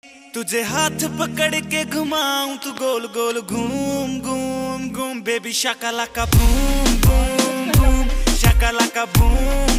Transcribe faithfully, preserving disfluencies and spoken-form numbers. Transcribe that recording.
तुझे हाथ पकड़ के घुमाऊं तू गोल गोल घूम घूम घूम बेबी शाकालाका बूम बूम बूम शाकालाका बूम